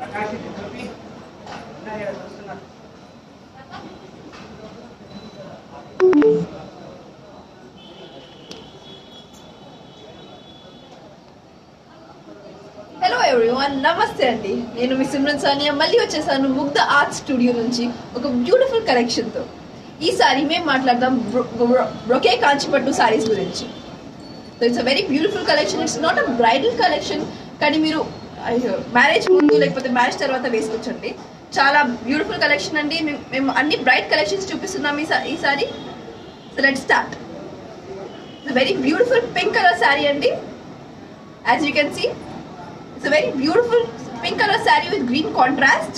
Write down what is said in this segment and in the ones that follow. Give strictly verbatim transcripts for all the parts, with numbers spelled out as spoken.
Hello everyone, నమస్తే అండి. నేను మీ సిమ్రన్ సానియా మళ్ళీ వచ్చేసాను ముగ్ధ ఆర్ట్ స్టూడియో నుంచి ఒక బ్యూటిఫుల్ కలెక్షన్తో. ఈసారి మేము మాట్లాడదాం బ్రొకే కాంచిపట్టు సారీస్ గురించి. So it's a very beautiful collection. It's not a bridal collection, కానీ మీరు మ్యారేజ్ ముందు లేకపోతే మ్యారేజ్ తర్వాత వేసుకోవచ్చండి. చాలా బ్యూటిఫుల్ కలెక్షన్ అండి. మేము అన్ని బ్రైట్ కలెక్షన్స్ చూపిస్తున్నాం ఈసారి. So let's start. It's very beautiful pink colour saree అండి. As you can see, it's a very beautiful pink color saree with green contrast.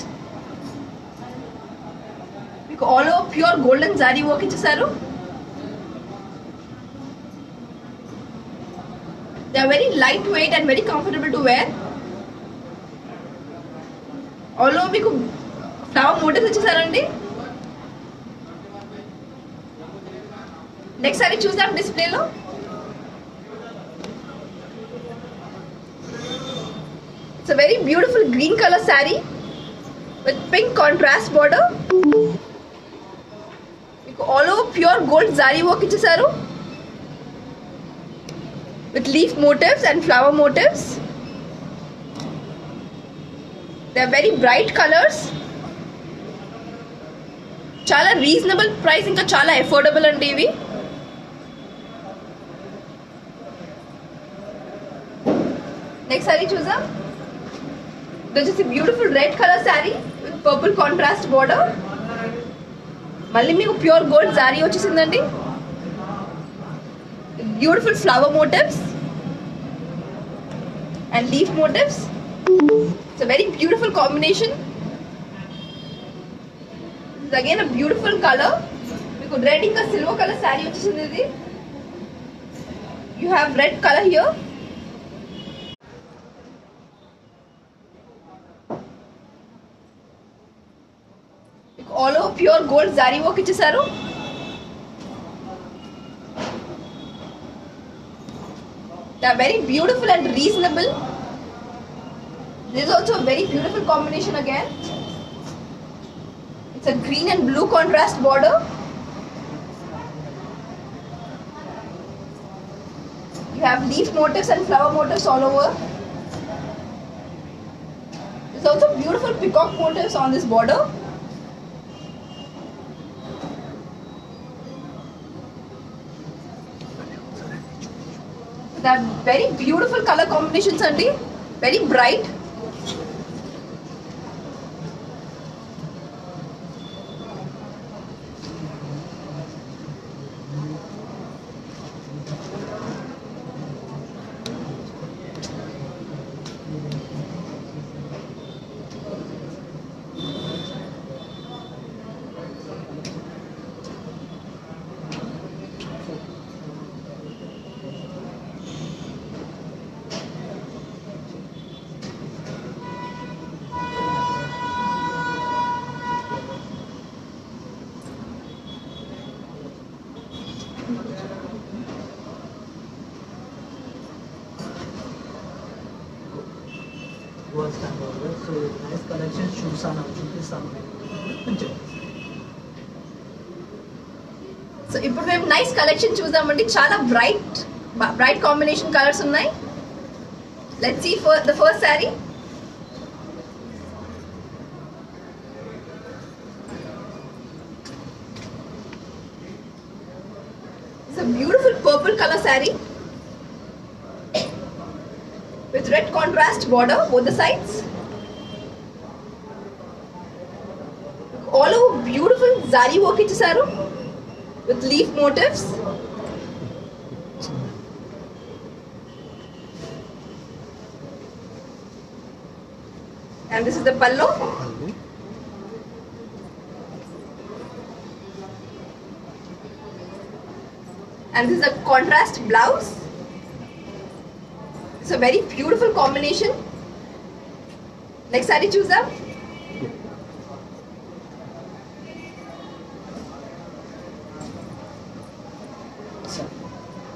మీకు all over pure golden zari work ఇచ్చేసారు. They are very lightweight and very comfortable to wear. all over మీకు flower motifs ఇచ్చేసారండి. Next saree చూద్దాం డిస్ప్లేలో. It's a very beautiful green color saree with pink contrast border. All over pure gold zari work ichesaru with leaf motifs and flower motifs. They are very bright colors. Chala reasonable price, inka chala affordable andi ivi. Next saree choose. This is a beautiful red color saree with purple contrast border. మళ్ళీ మీకు pure gold saree వచ్చేసిందండి. Beautiful flower motifs and leaf motifs. It's a very beautiful combination. It's again a beautiful colour. మీకు red ఇంకా silver colour saree వచ్చేసింది ఇది. You have red colour here. all over pure gold zari work ichesaru. They are very beautiful and reasonable. This is also a very beautiful combination again. It's a green and blue contrast border. You have leaf motifs and flower motifs all over. There's also beautiful peacock motifs on this border. They are very beautiful color combinations andi, very bright. So nice collection చూసాను చూపిస్తాను. So ఇప్పుడు మేము nice collection చూద్దామండి. చాలా bright bright combination colours ఉన్నాయి. Let's see for the first saree. It's a beautiful purple colour saree with red contrast border both the sides. All over beautiful zari work ichesaru with leaf motifs. And this is the pallu. And this is a contrast blouse. It's a very beautiful combination. Next saree choose up.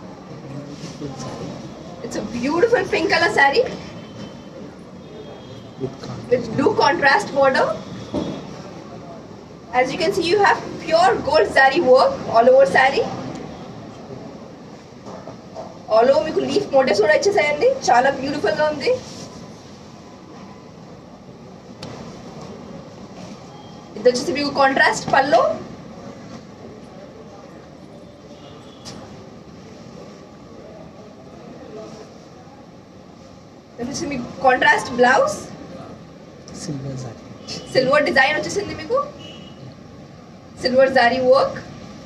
It's a beautiful pink color saree. with with contrast. blue contrast border. As you can see, you have pure gold zari work all over saree. All over మీకు leaf motifs కూడా ఇచ్చేసాయండి, చాలా beautiful గా ఉంది. ఇది వచ్చేసి మీకు contrast పల్లో. ఇది వచ్చేసి మీకు contrast blouse, Silver zari. Silver design వచ్చేసింది మీకు, సిల్వర్ జారీ వర్క్.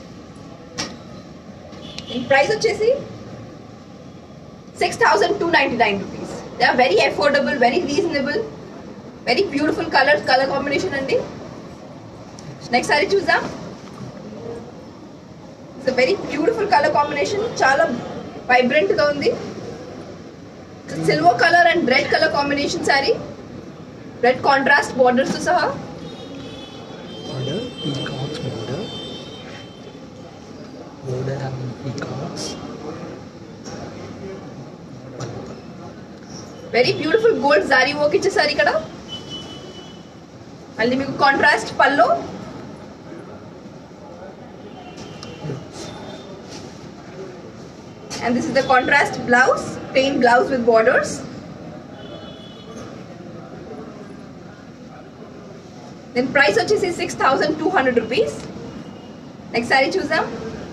ప్రైస్ వచ్చేసి six thousand two ninety nine rupees. They are very affordable, very reasonable, very beautiful colour colour combination అండి. నెక్స్ట్ సారీ చూద్దాం. It's very beautiful colour combination, చాలా vibrant గా ఉంది. Silver colour and red colour combination saree, red contrast borders తో సహా. Border, peacocks border. Border having peacocks. Very beautiful gold zari work ఇచ్చేసారు ఇక్కడ. మళ్ళీ మీకు contrast pallu, and this is the contrast blouse, plain blouse with borders. Then price వచ్చేసి six thousand two hundred rupees. Next saree చూద్దాం.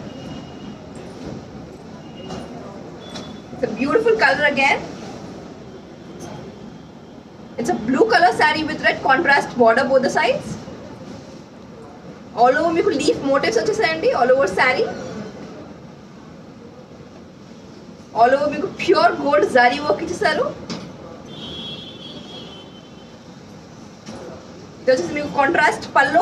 It's a beautiful color again. It's a blue color saree with red contrast border both the sides. All over మీకు leaf motifs వచ్చేసాయండి all over saree. All over మీకు pure gold zari work ఇచ్చేసారు. ఇది వచ్చేసి మీకు contrast పల్లో,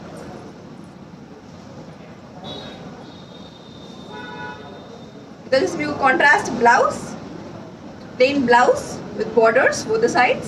ఇది వచ్చేసి మీకు contrast blouse, plain blouse with borders both the sides.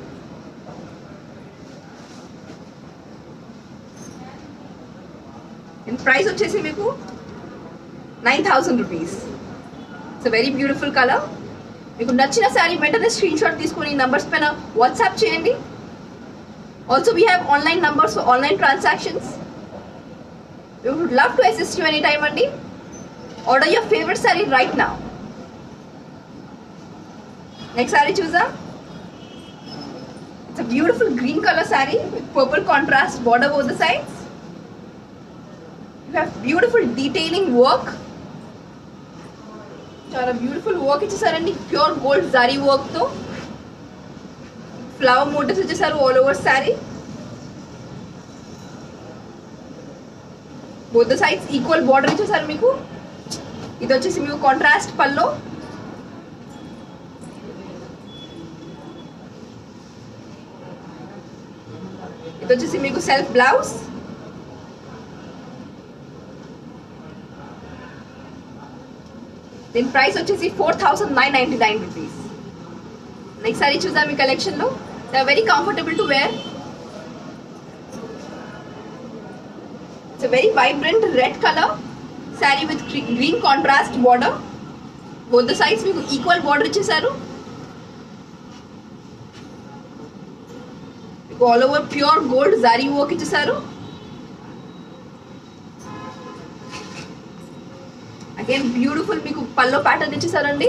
And price వచ్చేసి మీకు nine thousand rupees. It's very beautiful colour. మీకు నచ్చిన శారీ వెంటనే స్క్రీన్ షాట్ తీసుకొని నంబర్స్ పైన వాట్సాప్ చేయండి. Also we have online numbers for online transactions. We would love to assist you anytime అండి. Order your favorite saree right now. Next saree చూద్దాం. It's a beautiful green color saree with purple contrast border both the sides. You have beautiful detailing work. చాలా beautiful work ఇచ్చేసారండి, pure gold zari work తో. Flower motifs ఇచ్చేసారు all over saree. Both the sides equal border ఇచ్చేసారు మీకు. ఇది వచ్చేసి మీకు contrast పల్లో, ఇది వచ్చేసి మీకు సెల్ఫ్ బ్లౌజ్. దీని ప్రైస్ వచ్చేసి four thousand nine ninety nine rupees. Next saree చూద్దాం. మీ కలెక్షన్ లో they are very comfortable to wear. It's a very vibrant red colour saree with green contrast border. Both the sides మీకు equal border ఇచ్చేసారు. మీకు all over pure gold zari work ఇచ్చేసారు. Again beautiful మీకు pallu pattern ఇచ్చేసారండి.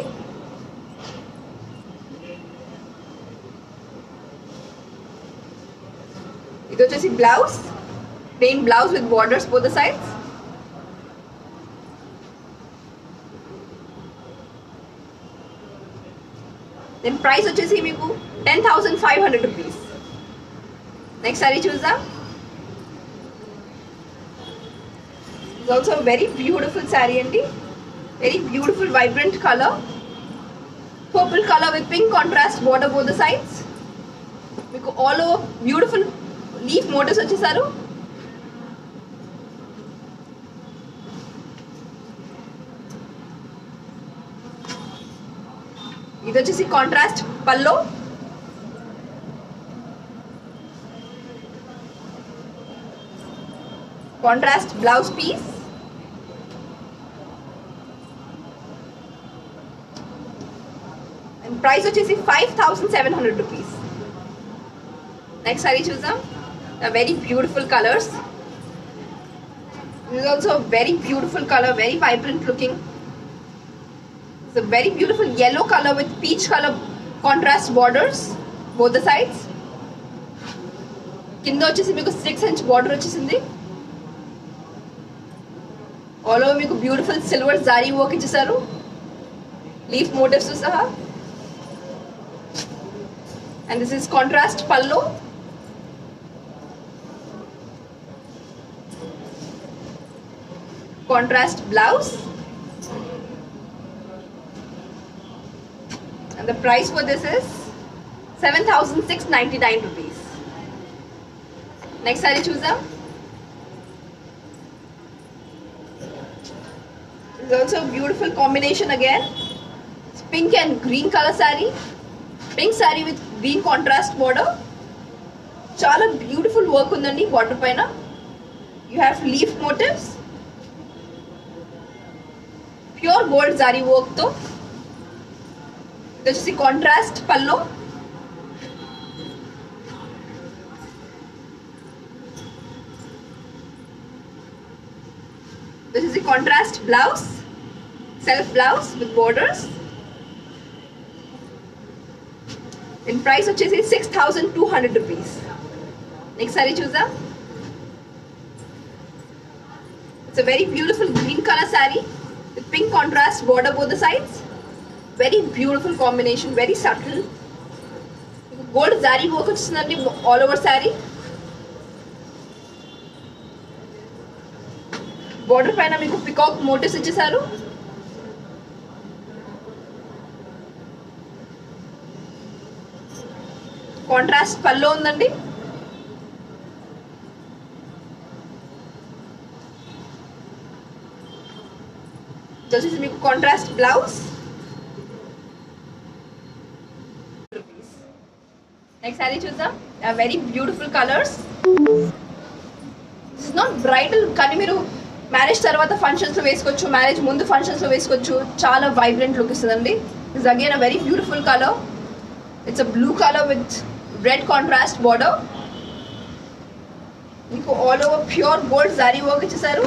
ఇది వచ్చేసి blouse, plain blouse with borders both the sides. Then price వచ్చేసి మీకు ten thousand five hundred rupees. Next saree చూద్దాం. It's also very beautiful saree అండి. Very beautiful vibrant colour, purple colour with pink contrast border both the sides. మీకు all over beautiful leaf motifs వచ్చేసారు. ఇది వచ్చేసి contrast pallu, contrast blouse piece. And price వచ్చేసి five thousand seven hundred rupees. Next saree చూద్దాం. Very beautiful colours. This is also a very beautiful color, very vibrant looking. It's a very beautiful yellow color with peach color contrast borders both the sides. కింద వచ్చేసి మీకు six inch border వచ్చేసింది. All over మీకు beautiful silver zari work ఇచ్చేసారు leaf motifs సహా. And this is contrast pallu. Contrast blouse. And the price for this is seven thousand six hundred ninety-nine rupees. Next saree choose. This is also a beautiful combination again. It's pink and green color saree. Pink saree with green contrast border. Chala beautiful work undandi border paina. You have leaf motifs. Pure gold zari work to. This is the contrast pallu. This is the contrast blouse, self blouse with borders. In price వచ్చేసి six thousand two hundred rupees. Next saree choose. It's a very beautiful green color saree with pink contrast border both the sides. Very beautiful combination, very subtle. Gold zari work వచ్చేసిందండి all over saree. Border పైన మీకు peacock motifs ఇచ్చేసారు. Contrast pallu ఉందండి. This is మీకు contrast blouse. Next saree చూద్దాం. Very beautiful colours. It's not bridal కానీ మీరు marriage తర్వాత ఫంక్షన్స్ లో వేసుకోవచ్చు, మ్యారేజ్ ముందు ఫంక్షన్స్ లో వేసుకోవచ్చు. చాలా వైబ్రెంట్ లుక్ ఇస్తుందండి. It's again a very beautiful colour. It's a blue colour with red contrast border. మీకు all over pure gold zari work ఇచ్చేసారు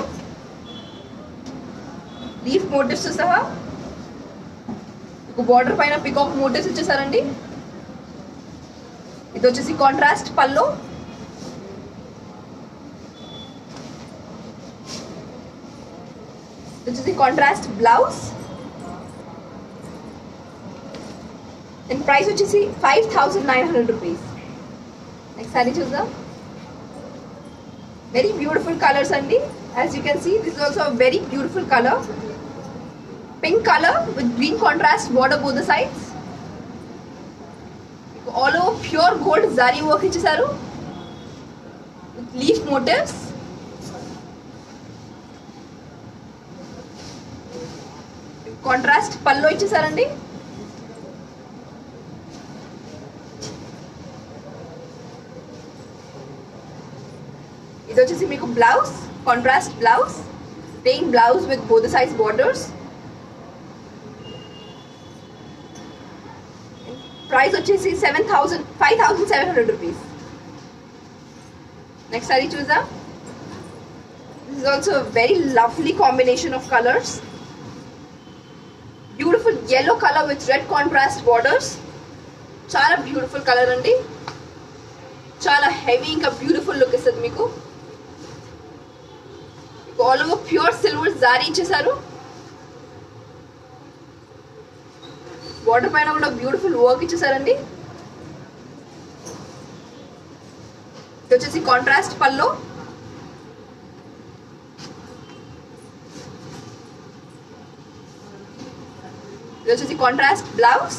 లీఫ్ మోటివ్స్ సహా. మీకు బార్డర్ పైన పికాక్ మోటివ్స్ ఇచ్చేసారండి. ఇది వచ్చేసి కాంట్రాస్ట్ పల్లో. ఇది వచ్చేసి కాంట్రాస్ట్ బ్లౌజ్. In price వచ్చేసి five thousand nine hundred rupees. Next saree చూద్దాం. వెరీ బ్యూటిఫుల్ కలర్స్ అండి. As you can see, this is also a very beautiful color. Pink color with green contrast border both the sides. All over pure gold zari work ఇచ్చేసారు with leaf motifs. Contrast pallu ఇచ్చేసారండి. ఇది వచ్చేసి మీకు blouse, contrast blouse, plain blouse with both సైజ్ borders. Price వచ్చేసి seven thousand five thousand seven hundred rupees. Next saree చూద్దాం. This is also very lovely combination of colours. Beautiful yellow colour with red contrast borders. చాలా beautiful colour అండి. చాలా heavy ఇంకా beautiful look ఇస్తుంది మీకు. All over pure silver జారీ ఇచ్చేసారు. Border పైన కూడా బ్యూటిఫుల్ వర్క్ ఇచ్చేసారండి. ఇది వచ్చేసి కాంట్రాస్ట్ పల్లో. ఇది వచ్చేసి కాంట్రాస్ట్ బ్లౌజ్.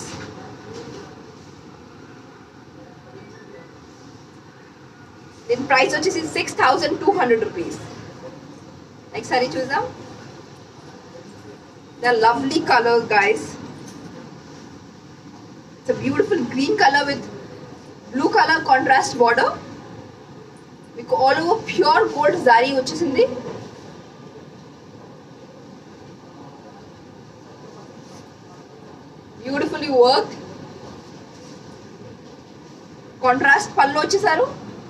దీని ప్రైస్ వచ్చేసి six thousand two hundred rupees. Next saree చూద్దాం. The lovely colour guys. It's a beautiful green colour with blue colour contrast border. మీకు all over pure gold zari వచ్చేసింది. Beautifully work. కాంట్రాస్ట్ పళ్ళు వచ్చేసారు.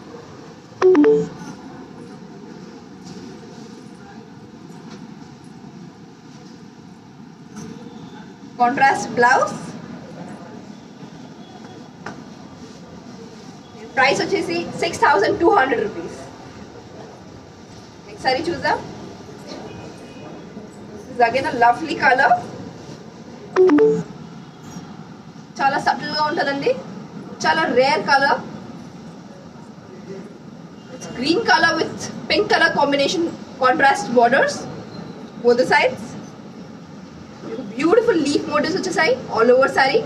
Contrast blouse. Price వచ్చేసి six thousand two hundred rupees. Next saree చూద్దాం. Again lovely colour, చాలా subtle గా ఉంటుందండి, చాలా rare colour. It's green colour with pink colour combination, contrast borders both the sides. Beautiful leaf motifs వచ్చేసాయి all over saree.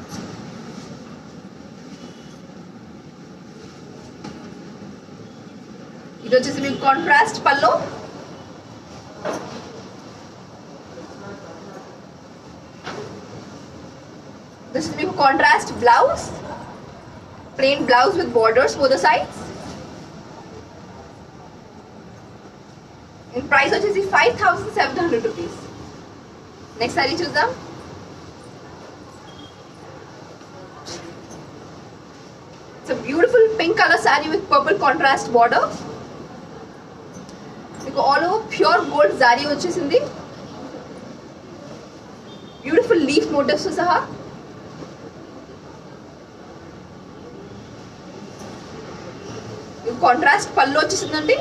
ఇది వచ్చేసి మీకు కాంట్రాస్ట్ పల్లో. This is మీకు contrast blouse, plain blouse with borders both the sides. In price వచ్చేసి five thousand seven hundred rupees. Next saree చూద్దాం. It's a beautiful pink color saree with purple contrast border. మీకు all over pure gold saree వచ్చేసింది, beautiful leaf motifs సహా. Contrast pallu వచ్చేసిందండి.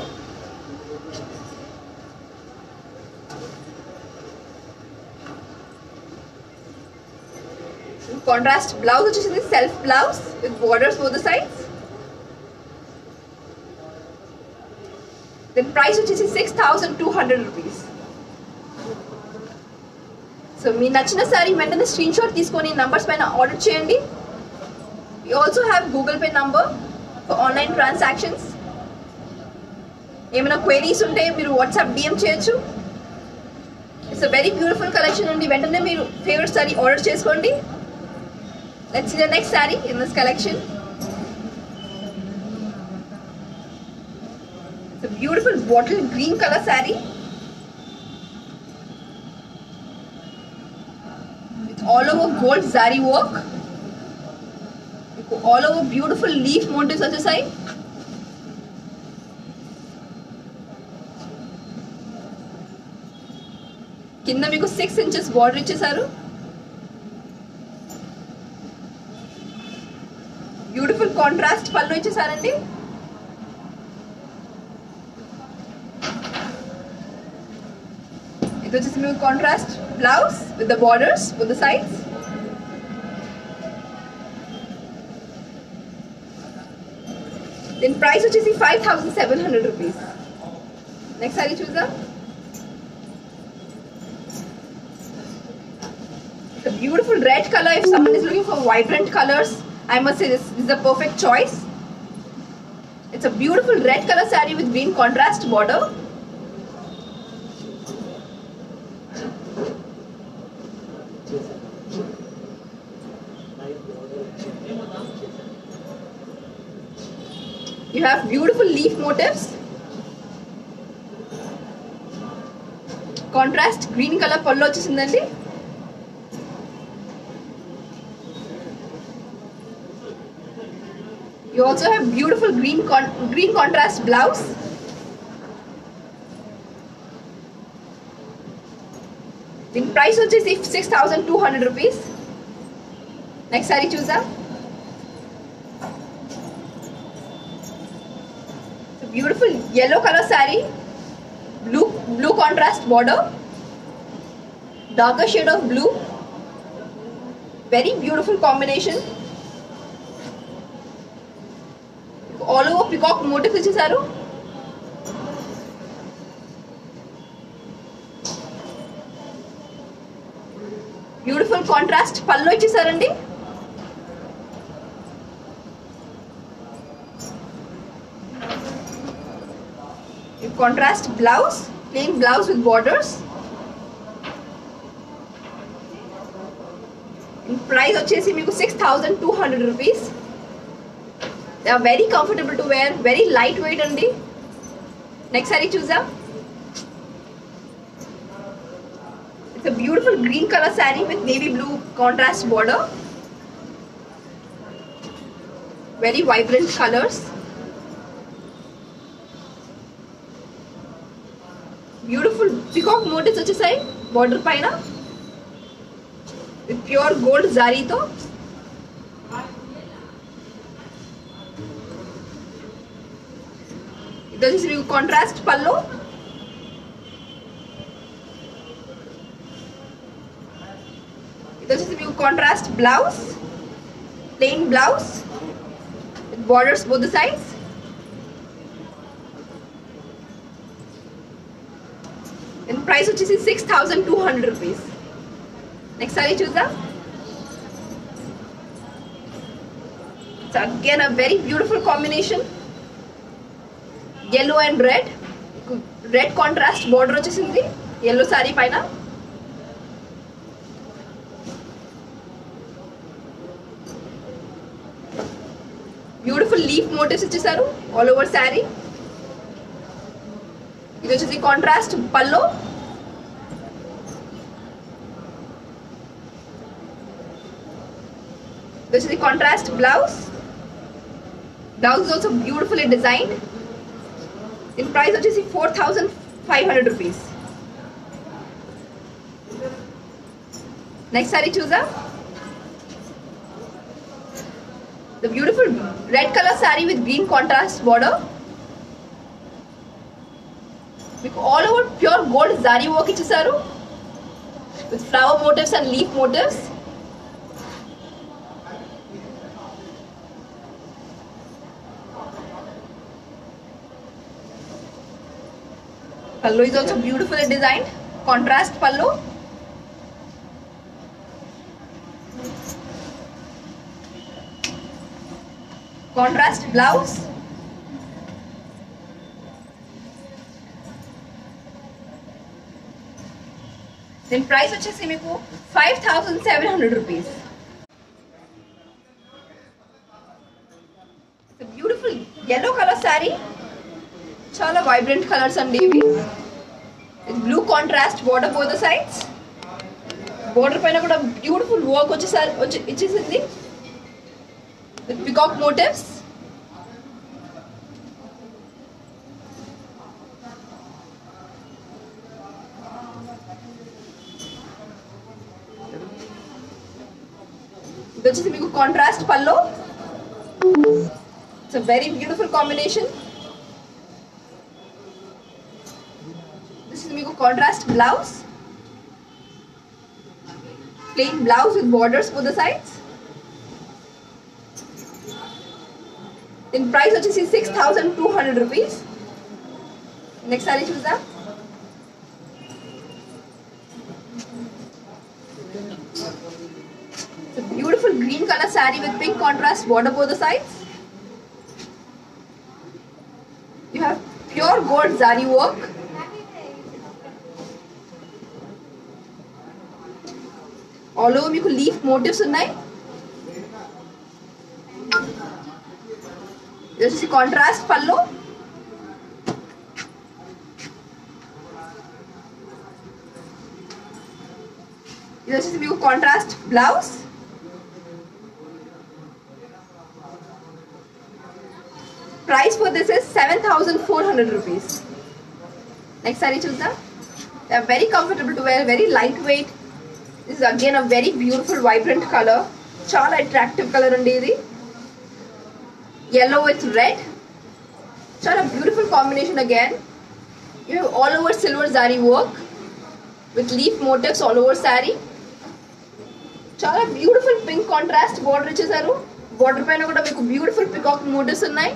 Contrast blouse వచ్చేసింది, self blouse with borders both the sides. Then price వచ్చేసి six thousand two hundred rupees. So మీ నచ్చిన సారీ వెంటనే screen shot తీసుకొని నంబర్స్ పైన ఆర్డర్ చేయండి. You also have Google Pay number for online transactions. ఏమైనా క్వైరీస్ ఉంటే మీరు వాట్సాప్ డిఎం చేయొచ్చు. It's a very beautiful collection అండి. వెంటనే మీరు ఫేవరెట్ సారీ ఆర్డర్ చేసుకోండి. Let's see the next saree in this collection. It's a beautiful bottle green colour saree. It's all over gold saree work. All over beautiful leaf motifs వచ్చేసాయి. కింద మీకు six inches border ఇచ్చేసారు. Beautiful contrast pallu ఇచ్చేసారండి. ఇది వచ్చేసి మీకు contrast blouse with the borders with the sides. దీని price వచ్చేసి five thousand seven hundred rupees. Next saree చూద్దాం. It's a beautiful red color. If someone is looking for vibrant colors, I must say this, this is the perfect choice. It's a beautiful red color saree with green contrast border. You have beautiful leaf motifs. Contrast green color pallu వచ్చేసిందండి. You also have beautiful green con green contrast blouse. In price వచ్చేసి six thousand two hundred rupees. Next saree చూద్దాం. It's a beautiful yellow color saree, blue blue contrast border, darker shade of blue. Very beautiful combination. All over peacock motifs ఇచ్చేసారు. Beautiful contrast pallu ఇచ్చేసారండి. Contrast blouse, plain blouse with borders. Price వచ్చేసి మీకు six thousand two hundred rupees. They are very comfortable to wear, very lightweight andi. Next saree చూద్దాం. It's a beautiful green color saree with navy blue contrast border. Very vibrant colours, beautiful peacock motifs వచ్చేసాయి border పైన with pure gold జారీతో. ఇది వచ్చేసి మీకు contrast పల్లో, ఇది వచ్చేసి మీకు contrast blouse, plain blouse with borders both the sides. And price వచ్చేసి six thousand two hundred rupees. Next saree చూద్దాం. It's again a very beautiful combination, yellow and red. Red contrast border వచ్చేసింది yellow సారీ పైన. Beautiful leaf motifs ఇచ్చేసారు all over saree. ఇది వచ్చేసి contrast పల్లో, ఇది వచ్చేసి contrast blouse. Blouse also beautifully designed. In price వచ్చేసి four thousand five hundred rupees. Next saree చూద్దాం. The beautiful red color saree with green contrast border. With all over pure gold zari work ఇచ్చేసారు with flower motifs and leaf motifs. Pallu is also beautifully designed, contrast pallu. Contrast blouse. Then price వచ్చేసి మీకు five thousand seven hundred rupees. It's a beautiful yellow color saree. చాలా vibrant colours అండి ఇవి. Blue contrast border both the sides. Border పైన కూడా beautiful work వచ్చేసారి వచ్చి ఇచ్చేసింది with peacock motifs. ఇది వచ్చేసి మీకు contrast pallo. It's a very beautiful combination. మీకు contrast blouse, plain blouse with borders for the sides. దీని ప్రైస్ వచ్చేసి six thousand two hundred rupees. Next saree చూద్దాం. Beautiful green colour saree with pink contrast border for the sides. You have pure gold zari work. All over మీకు leaf motifs ఉన్నాయి. ఇది వచ్చేసి contrast పల్లో. ఇది వచ్చేసి మీకు contrast blouse. Price for this is seven thousand four hundred rupees. Next saree చూద్దాం. They are very comfortable to wear, very light weight. This is again a very beautiful vibrant color. Chala attractive color andi idi. Yellow with red. Chala beautiful combination again. You have all over silver zari work with leaf motifs all over saree. Chala beautiful pink contrast border ichesaru. Border paina kuda meeku beautiful peacock motifs unnai.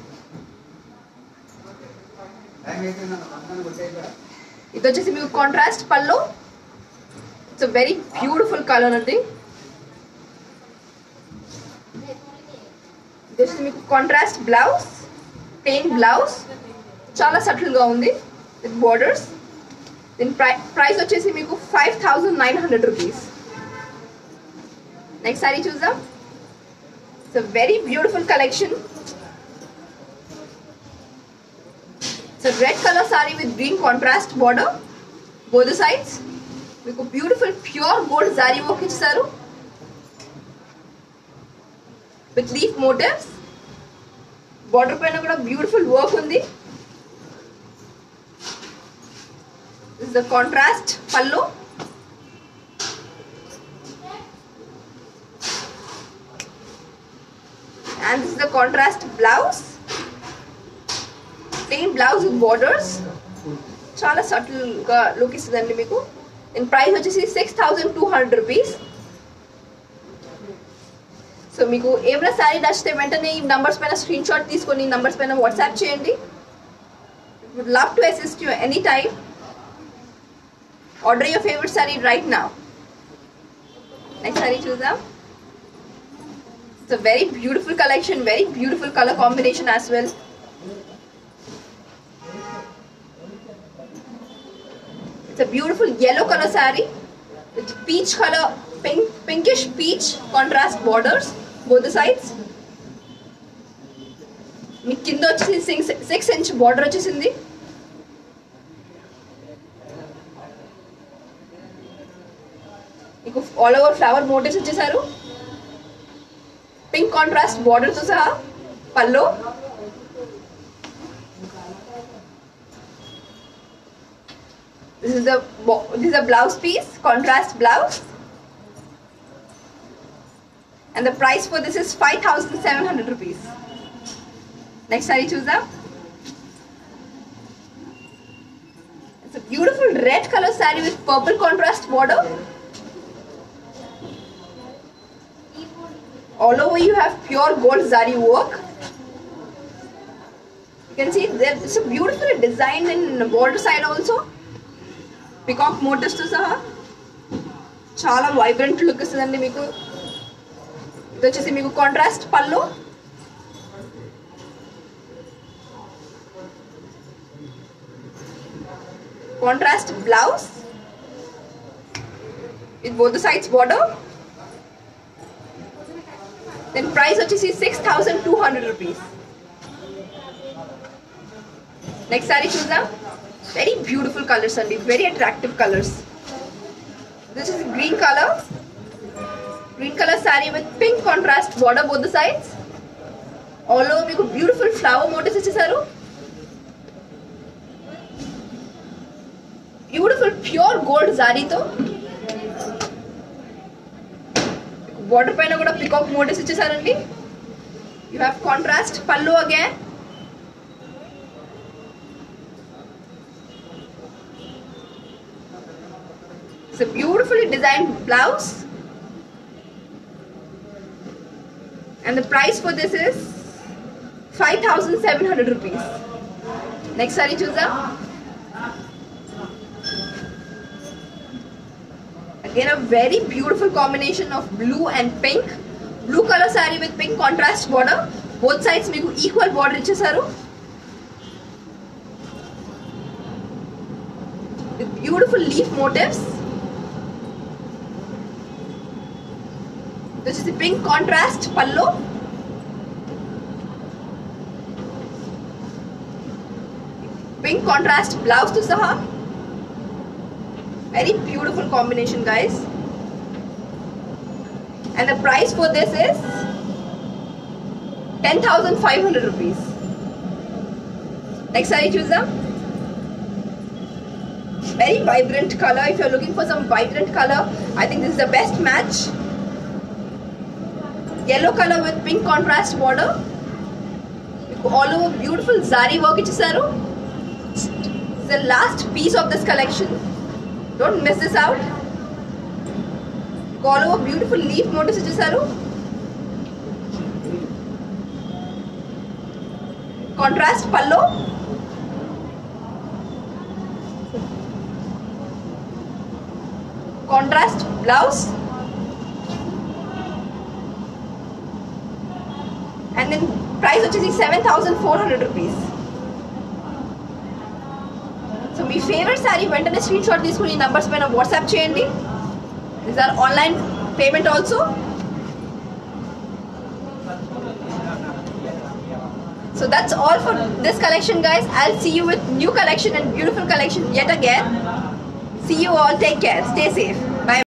Idu vachesi meeku contrast pallu. It's a very beautiful color అండి. This is మీకు contrast blouse, plain blouse, చాలా subtle గా ఉంది with borders. దీని price వచ్చేసి మీకు five thousand nine hundred rupees. Next saree చూద్దాం. It's a very beautiful collection. It's a red colour saree with green contrast border both the sides. మీకు beautiful pure gold zari work ఇచ్చారు with leaf motifs. Border పైన కూడా beautiful work ఉంది. This is the contrast pallu. And this is the contrast blouse. Plain blouse with borders. చాలా subtle గా look ఇస్తుందండి మీకు. In price వచ్చేసి six thousand two hundred rupees. So మీకు ఏమైనా శారీ నచ్చితే వెంటనే ఈ నంబర్స్ పైన స్క్రీన్ షాట్ తీసుకొని ఈ నంబర్స్ పైన వాట్సాప్ చేయండి. Would love to assist you any time. Order your favourite saree right now. Next saree చూద్దాం. It's a very beautiful collection, very beautiful color combination as well. It's a beautiful yellow color saree with peach color, pink, pinkish peach contrast borders both the sides. మీకు కింద వచ్చేసి six six inch border వచ్చేసింది. మీకు all over flower motifs వచ్చేసారు. Pink contrast border తో సహా పల్లో. This is the this is a blouse piece, contrast blouse, and the price for this is five thousand seven hundred rupees. Next saree choose up. It's a beautiful red color saree with purple contrast border. All over you have pure gold zari work. You can see there it's a beautifully designed in border side also. Peacock motifs to saha. Chala vibrant look istadandi meeku. Idu vachesi meeku contrast pallu. Contrast blouse with both the sides border. Then price వచ్చేసి six thousand two hundred rupees. Next saree చూద్దాం. Very beautiful colors అండి, very attractive colors. This is green color. Green color saree with pink contrast border both the sides. All over మీకు beautiful flower motifs ఇచ్చేసారు. Beautiful pure gold zari తో border పైన కూడా peacock motifs ఇచ్చేసారండి. You have contrast pallu again. It's a beautifully designed blouse. And the price for this is five thousand seven hundred rupees. Next saree choose up. Again a very beautiful combination of blue and pink. Blue color saree with pink contrast border. Both sides meeku equal border ichesaru. With beautiful leaf motifs. This is the pink contrast pallu. Pink contrast blouse to saha. Very beautiful combination, guys. And the price for this is ten thousand five hundred rupees. Next saree choose them. Very vibrant color. If you're looking for some vibrant color, I think this is the best match. Yellow color with pink contrast border. All over beautiful zari work ichesaru. It's the last piece of this collection. Don't miss this out. All over beautiful leaf motifs ichesaru. Contrast pallu. Contrast blouse. And then price వచ్చేసి seven thousand four hundred rupees. So మీ favourite saree వెంటనే screen shot తీసుకుని ఈ numbers పైన WhatsApp చేయండి. These are online payment also. So that's all for this collection, guys. I'll see you with new collection and beautiful collection yet again. See you all. Take care. Stay safe.